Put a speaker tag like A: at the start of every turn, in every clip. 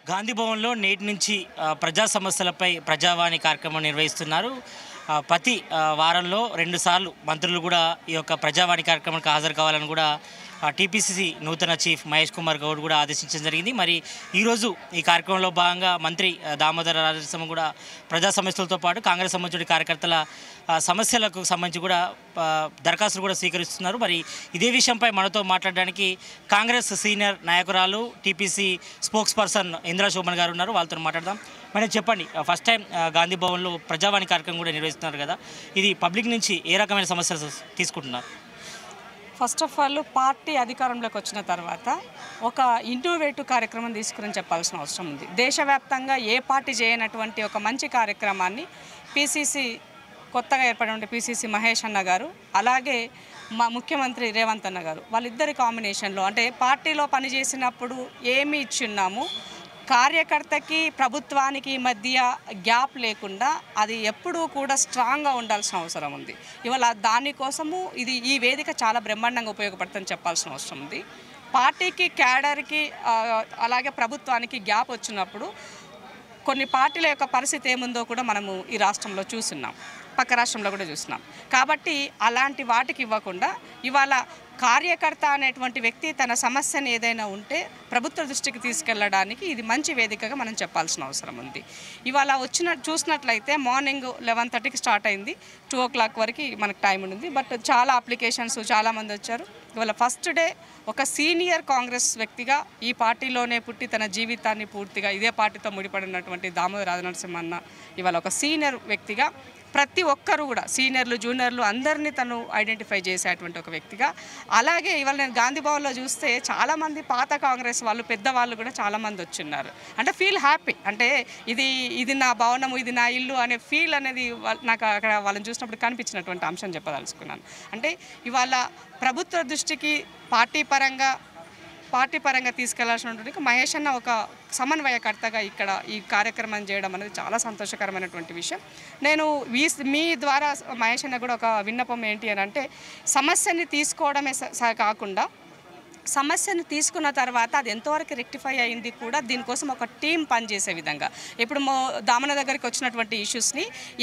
A: గాంధీ భవన్లో నేటి నుంచి ప్రజా సమస్యలపై ప్రజావాణి కార్యక్రమం నిర్వహిస్తున్నారు. ప్రతి వారంలో 2 సార్లు మంత్రులు కూడా ఈ యొక్క ప్రజావాణి కార్యక్రమానికి హాజరు కావాలని కూడా టీపీసీసీ నూతన చీఫ్ మహేష్ కుమార్ గౌడ్ కూడా ఆదేశించడం జరిగింది. మరి ఈరోజు ఈ కార్యక్రమంలో భాగంగా మంత్రి దామోదర రాజనరసింహ కూడా ప్రజా సమస్యలతో పాటు కాంగ్రెస్ సంబంధించిన కార్యకర్తల సమస్యలకు సంబంధించి కూడా దరఖాస్తులు కూడా స్వీకరిస్తున్నారు. మరి ఇదే విషయంపై మనతో మాట్లాడడానికి కాంగ్రెస్ సీనియర్ నాయకురాలు TPC spokesperson Indra Shobhan గారు ఉన్నారు. వాళ్ళతో మాట్లాడదాం. మేడం చెప్పండి, ఫస్ట్ టైం గాంధీ భవన్లో ప్రజావాణి కార్యక్రమం కూడా నిర్వహిస్తున్నారు కదా, ఇది పబ్లిక్ నుంచి ఏ రకమైన సమస్యలు తీసుకుంటున్నారు?
B: ఫస్ట్ ఆఫ్ ఆల్ పార్టీ అధికారంలోకి వచ్చిన తర్వాత ఒక ఇన్నోవేటివ్ కార్యక్రమం తీసుకుని చెప్పాల్సిన అవసరం ఉంది. దేశవ్యాప్తంగా ఏ పార్టీ చేయనటువంటి ఒక మంచి కార్యక్రమాన్ని పీసీసీ కొత్తగా ఏర్పడిన పీసీసీ మహేష్ అన్న గారు, అలాగే మా ముఖ్యమంత్రి రేవంత్ అన్న గారు, వాళ్ళిద్దరి కాంబినేషన్లో అంటే పార్టీలో పనిచేసినప్పుడు ఏమి ఇచ్చున్నాము, కార్యకర్తకి ప్రభుత్వానికి మధ్య గ్యాప్ లేకుండా అది ఎప్పుడూ కూడా స్ట్రాంగ్గా ఉండాల్సిన అవసరం ఉంది. ఇవాళ దానికోసము ఈ వేదిక చాలా బ్రహ్మాండంగా ఉపయోగపడుతుందని చెప్పాల్సిన అవసరం ఉంది. పార్టీకి క్యాడర్కి అలాగే ప్రభుత్వానికి గ్యాప్ వచ్చినప్పుడు కొన్ని పార్టీల యొక్క పరిస్థితి ఏముందో కూడా మనము ఈ రాష్ట్రంలో చూస్తున్నాం, పక్క రాష్ట్రంలో కూడా చూస్తున్నాం. కాబట్టి అలాంటి వాటికి ఇవ్వకుండా ఇవాళ కార్యకర్త అనేటువంటి వ్యక్తి తన సమస్యను ఏదైనా ఉంటే ప్రభుత్వ దృష్టికి తీసుకెళ్లడానికి ఇది మంచి వేదికగా మనం చెప్పాల్సిన అవసరం ఉంది. ఇవాళ చూసినట్లయితే మార్నింగ్ 11:30కి స్టార్ట్ అయింది, 2 o'clock వరకు మనకు టైం ఉంది. బట్ చాలా అప్లికేషన్స్ చాలామంది వచ్చారు. ఇవాళ ఫస్ట్ డే ఒక సీనియర్ కాంగ్రెస్ వ్యక్తిగా ఈ పార్టీలోనే పుట్టి తన జీవితాన్ని పూర్తిగా ఇదే పార్టీతో ముడిపడినటువంటి దామోదర రాజనరసింహ అన్న ఇవాళ ఒక సీనియర్ వ్యక్తిగా ప్రతి ఒక్కరు కూడా సీనియర్లు జూనియర్లు అందరినీ తను ఐడెంటిఫై చేసేటువంటి ఒక వ్యక్తిగా. అలాగే ఇవాళ నేను గాంధీ భవన్లో చూస్తే చాలామంది పాత కాంగ్రెస్ వాళ్ళు పెద్దవాళ్ళు కూడా చాలామంది వచ్చున్నారు. అంటే ఫీల్ హ్యాపీ, అంటే ఇది నా భవనము, ఇది నా ఇల్లు అనే ఫీల్ అనేది నాకు అక్కడ వాళ్ళని చూసినప్పుడు కనిపించినటువంటి అంశం చెప్పదలుచుకున్నాను. అంటే ఇవాళ ప్రభుత్వ దృష్టికి పార్టీ పరంగా తీసుకెళ్లాల్సినటువంటి మహేష్ అన్న ఒక సమన్వయకర్తగా ఇక్కడ ఈ కార్యక్రమం చేయడం అనేది చాలా సంతోషకరమైనటువంటి విషయం. నేను మీ ద్వారా మహేష్ అన్న కూడా ఒక విన్నపం ఏంటి అని అంటే, సమస్యని తీసుకోవడమే కాకుండా సమస్యను తీసుకున్న తర్వాత అది ఎంతవరకు రెక్టిఫై అయింది కూడా దీనికోసం ఒక టీం పనిచేసే విధంగా. ఇప్పుడు దామన దగ్గరికి వచ్చినటువంటి ఇష్యూస్ని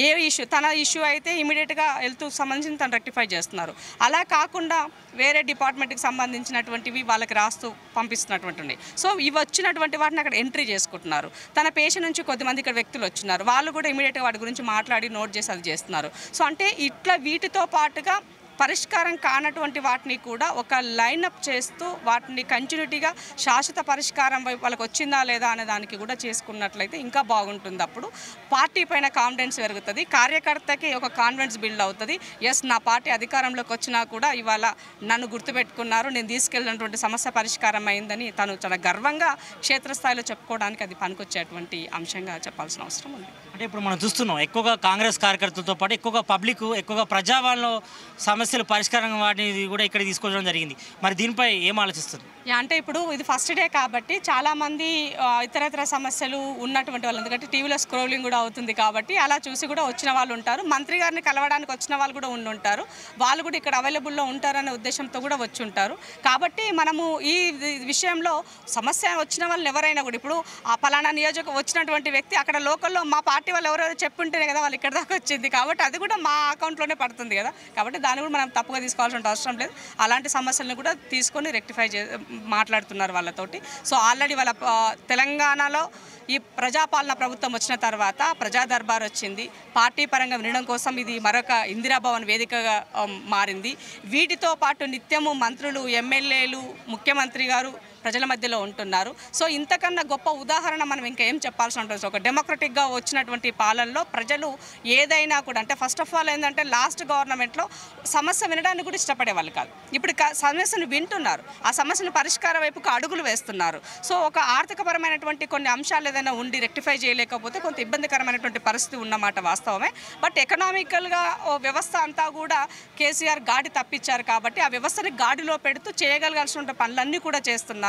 B: తన ఇష్యూ అయితే ఇమీడియట్గా హెల్త్ సంబంధించి తను రెక్టిఫై చేస్తున్నారు. అలా కాకుండా వేరే డిపార్ట్మెంట్కి సంబంధించినటువంటివి వాళ్ళకి రాస్తూ పంపిస్తున్నటువంటి ఉన్నాయి. సో ఇవి వచ్చినటువంటి వాటిని అక్కడ ఎంట్రీ చేసుకుంటున్నారు. తన పేషెంట్ నుంచి కొద్దిమంది ఇక్కడ వ్యక్తులు వచ్చినారు, వాళ్ళు కూడా ఇమీడియట్గా వాటి గురించి మాట్లాడి నోట్ చేసి అది చేస్తున్నారు. సో అంటే ఇట్లా వీటితో పాటుగా పరిష్కారం కానటువంటి వాటిని కూడా ఒక లైనప్ చేస్తూ వాటిని కంటిన్యూటీగా శాశ్వత పరిష్కారం వాళ్ళకి వచ్చిందా లేదా అనే దానికి కూడా చేసుకున్నట్లయితే ఇంకా బాగుంటుంది. అప్పుడు పార్టీ పైన కాన్ఫిడెన్స్ పెరుగుతుంది, కార్యకర్తకి ఒక కాన్ఫిడెన్స్ బిల్డ్ అవుతుంది. ఎస్, నా పార్టీ అధికారంలోకి వచ్చినా కూడా ఇవాళ నన్ను గుర్తుపెట్టుకున్నారు, నేను తీసుకెళ్ళినటువంటి సమస్య పరిష్కారం అయిందని తను చాలా గర్వంగా క్షేత్రస్థాయిలో చెప్పుకోవడానికి అది పనికొచ్చేటువంటి అంశంగా చెప్పాల్సిన అవసరం ఉంది.
A: అంటే ఇప్పుడు మనం చూస్తున్నాం ఎక్కువగా కాంగ్రెస్ కార్యకర్తలతో పాటు ఎక్కువగా పబ్లిక్ ఎక్కువగా ప్రజావాణిలో సమస్యలు పరిష్కారం వాటిని కూడా ఇక్కడ తీసుకోవడం జరిగింది. మరి దీనిపై ఏం ఆలోచిస్తుంది?
B: అంటే ఇప్పుడు ఇది ఫస్ట్ డే కాబట్టి చాలామంది ఇతరత్ర సమస్యలు ఉన్నటువంటి వాళ్ళు, ఎందుకంటే టీవీలో స్క్రోలింగ్ కూడా అవుతుంది కాబట్టి అలా చూసి కూడా వచ్చిన వాళ్ళు ఉంటారు. మంత్రి గారిని కలవడానికి వచ్చిన వాళ్ళు కూడా ఉంటారు, వాళ్ళు కూడా ఇక్కడ అవైలబుల్లో ఉంటారనే ఉద్దేశంతో కూడా వచ్చి ఉంటారు. కాబట్టి మనము ఈ విషయంలో సమస్య వచ్చిన వాళ్ళని ఎవరైనా కూడా ఇప్పుడు ఆ పలానా నియోజకవర్గం వచ్చినటువంటి వ్యక్తి అక్కడ లోకల్లో మా పార్టీ వాళ్ళు ఎవరెవరో చెప్పుంటేనే కదా వాళ్ళు ఇక్కడ దాకా వచ్చింది, కాబట్టి అది కూడా మా అకౌంట్లోనే పడుతుంది కదా. కాబట్టి దాన్ని కూడా మనం తప్పుగా తీసుకోవాల్సిన అవసరం లేదు. అలాంటి సమస్యలను కూడా తీసుకొని రెక్టిఫై మాట్లాడుతున్నారు వాళ్ళతోటి. సో ఆల్రెడీ వాళ్ళ తెలంగాణలో ఈ ప్రజాపాలన ప్రభుత్వం వచ్చిన తర్వాత ప్రజా దర్బార్ వచ్చింది, పార్టీ పరంగా వినడం కోసం ఇది మరొక ఇందిరాభవన్ వేదికగా మారింది. వీటితో పాటు నిత్యము మంత్రులు, ఎమ్మెల్యేలు, ముఖ్యమంత్రి గారు ప్రజల మధ్యలో ఉంటున్నారు. సో ఇంతకన్నా గొప్ప ఉదాహరణ మనం ఇంకా ఏం చెప్పాల్సి ఉంటుంది. ఒక డెమోక్రటిక్గా వచ్చినటువంటి పాలనలో ప్రజలు ఏదైనా కూడా అంటే ఫస్ట్ ఆఫ్ ఆల్ ఏంటంటే లాస్ట్ గవర్నమెంట్లో సమస్య వినడానికి కూడా ఇష్టపడేవాళ్ళు కాదు. ఇప్పుడు సమస్యను వింటున్నారు, ఆ సమస్యను పరిష్కారం వైపుకు అడుగులు వేస్తున్నారు. సో ఒక ఆర్థికపరమైనటువంటి కొన్ని అంశాలు ఏదైనా ఉండి రెక్టిఫై చేయలేకపోతే కొంత ఇబ్బందికరమైనటువంటి పరిస్థితి ఉన్నమాట వాస్తవమే. బట్ ఎకనామికల్గా వ్యవస్థ అంతా కూడా కేసీఆర్ గాడి తప్పించారు కాబట్టి ఆ వ్యవస్థని గాడిలో పెడుతూ చేయగలగాల్సిన పనులన్నీ కూడా చేస్తున్నారు.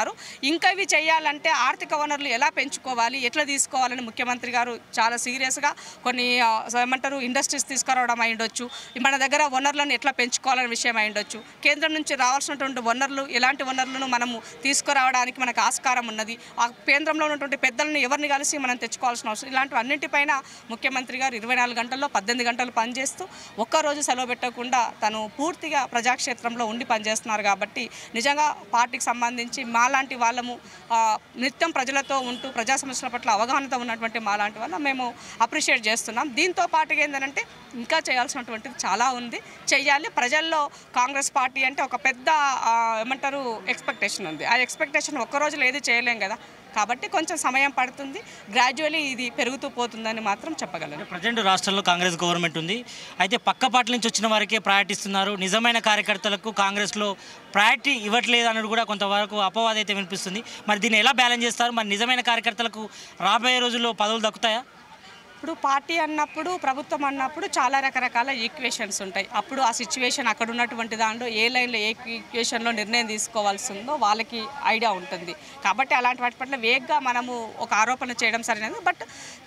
B: ఉన్నారు. ఇంకా ఇవి చేయాలంటే ఆర్థిక వనరులు ఎలా పెంచుకోవాలి, ఎట్లా తీసుకోవాలని ముఖ్యమంత్రి గారు చాలా సీరియస్గా కొన్ని ఏమంటారు ఇండస్ట్రీస్ తీసుకురావడం అయి ఉండొచ్చు, మన దగ్గర వనరులను ఎట్లా పెంచుకోవాలనే విషయం అయి ఉండొచ్చు, కేంద్రం నుంచి రావాల్సినటువంటి వనరులు ఎలాంటి వనరులను మనము తీసుకురావడానికి మనకు ఆస్కారం ఉన్నది, ఆ కేంద్రంలో ఉన్నటువంటి పెద్దలను ఎవరిని కలిసి మనం తెచ్చుకోవాల్సిన అవసరం, ఇలాంటి అన్నింటిపైన ముఖ్యమంత్రి గారు 24 గంటల్లో 18 గంటలు పనిచేస్తూ ఒక్కరోజు సెలవు పెట్టకుండా తను పూర్తిగా ప్రజాక్షేత్రంలో ఉండి పనిచేస్తున్నారు. కాబట్టి నిజంగా పార్టీకి సంబంధించి మాలాంటి వాళ్ళము నిత్యం ప్రజలతో ఉంటూ ప్రజా సమస్యల పట్ల అవగాహనతో ఉన్నటువంటి మాలాంటి వాళ్ళ మేము అప్రిషియేట్ చేస్తున్నాం. దీంతో పాటుగా ఏంటంటే ఇంకా చేయాల్సినటువంటిది చాలా ఉంది, చెయ్యాలి. ప్రజల్లో కాంగ్రెస్ పార్టీ అంటే ఒక పెద్ద ఏమంటారు ఎక్స్పెక్టేషన్ ఉంది. ఆ ఎక్స్పెక్టేషన్ ఒక్కరోజులో ఏది చేయలేం కదా, కాబట్టి కొంచెం సమయం పడుతుంది, గ్రాడ్యువల్లీ ఇది పెరుగుతూ పోతుందని మాత్రం చెప్పగలను.
A: ప్రజెంట్ రాష్ట్రంలో కాంగ్రెస్ గవర్నమెంట్ ఉంది, అయితే పక్క పార్టీ నుంచి వచ్చిన వారికే ప్రయారిటీ ఇస్తున్నారు, నిజమైన కార్యకర్తలకు కాంగ్రెస్లో ప్రయారిటీ ఇవ్వట్లేదు అన్నది కూడా కొంతవరకు అపవాదం అయితే వినిపిస్తుంది. మరి దీన్ని ఎలా బ్యాలెన్స్ చేస్తారు? మరి నిజమైన కార్యకర్తలకు రాబోయే రోజుల్లో పదవులు దక్కుతాయా?
B: ఇప్పుడు పార్టీ అన్నప్పుడు, ప్రభుత్వం అన్నప్పుడు చాలా రకరకాల ఈక్వేషన్స్ ఉంటాయి. అప్పుడు ఆ సిచ్యువేషన్ అక్కడ ఉన్నటువంటి దాంట్లో ఏ లైన్లో ఏ ఈక్వేషన్లో నిర్ణయం తీసుకోవాల్సి ఉందో వాళ్ళకి ఐడియా ఉంటుంది. కాబట్టి అలాంటి వాటి పట్ల వేగ్గా మనము ఒక ఆరోపణ చేయడం సరైనది. బట్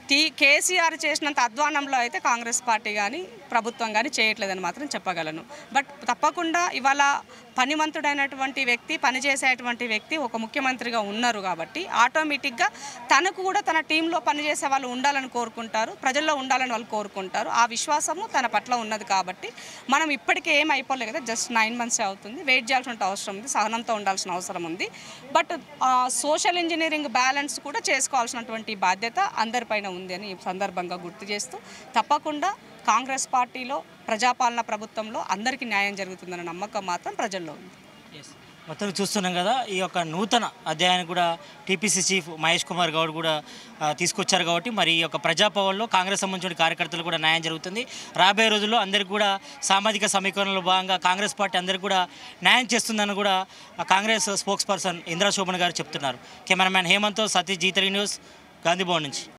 B: కేసీఆర్ చేసినంత అధ్వానంలో అయితే కాంగ్రెస్ పార్టీ కానీ ప్రభుత్వం కానీ చేయట్లేదని మాత్రం చెప్పగలను. బట్ తప్పకుండా ఇవాళ పనిమంతుడైనటువంటి వ్యక్తి, పనిచేసేటువంటి వ్యక్తి ఒక ముఖ్యమంత్రిగా ఉన్నారు కాబట్టి ఆటోమేటిక్గా తనకు కూడా తన టీంలో పనిచేసే వాళ్ళు ఉండాలని కోరుకుంటారు, ప్రజల్లో ఉండాలని వాళ్ళు కోరుకుంటారు. ఆ విశ్వాసము తన పట్ల ఉన్నది కాబట్టి మనం ఇప్పటికే ఏం అయిపోలేదు కదా, జస్ట్ 9 months అవుతుంది, వెయిట్ చేయాల్సిన అవసరం ఉంది, సహనంతో ఉండాల్సిన అవసరం ఉంది. బట్ సోషల్ ఇంజనీరింగ్ బ్యాలెన్స్ కూడా చేసుకోవాల్సినటువంటి బాధ్యత అందరిపైన ఉంది అని ఈ సందర్భంగా గుర్తు చేస్తూ తప్పకుండా కాంగ్రెస్ పార్టీలో ప్రజాపాలన ప్రభుత్వంలో అందరికీ న్యాయం జరుగుతుందన్న నమ్మకం మాత్రం ప్రజల్లో ఉంది.
A: మొత్తం చూస్తున్నాం కదా, ఈ యొక్క నూతన అధ్యాయాన్ని కూడా టీపీసీ చీఫ్ మహేష్ కుమార్ గౌడ్ కూడా తీసుకొచ్చారు. కాబట్టి మరి ఈ యొక్క ప్రజాభవన్లో కాంగ్రెస్ సంబంధించిన కార్యకర్తలు కూడా న్యాయం జరుగుతుంది. రాబోయే రోజుల్లో అందరికీ కూడా సామాజిక సమీకరణలో భాగంగా కాంగ్రెస్ పార్టీ అందరికీ కూడా న్యాయం చేస్తుందని కూడా కాంగ్రెస్ స్పోక్స్ పర్సన్ ఇంద్రా శోభన్ గారు చెప్తున్నారు. కెమెరామ్యాన్ హేమంత్తో సతీష్, జీ3 న్యూస్, గాంధీభవన్ నుంచి.